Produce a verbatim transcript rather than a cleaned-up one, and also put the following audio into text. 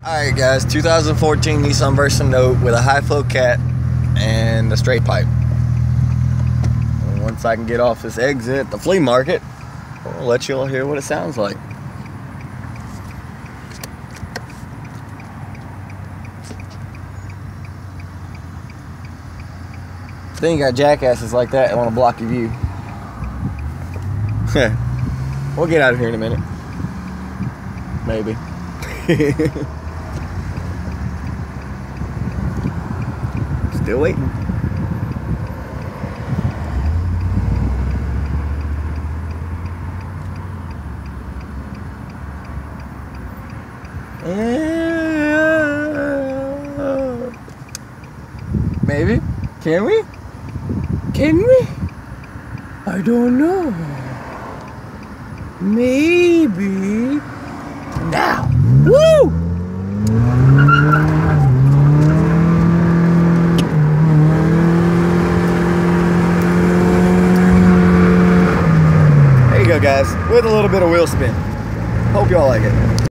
Alright guys, two thousand fourteen Nissan Versa Note with a high flow cat and a straight pipe. And once I can get off this exit at the flea market, I'll let you all hear what it sounds like. Then you got jackasses like that that want to block your view. We'll get out of here in a minute. Maybe. Still waiting. Maybe. Can we? Can we? I don't know. Maybe. Now. Woo! There you go, guys. With a little bit of wheel spin. Hope y'all like it.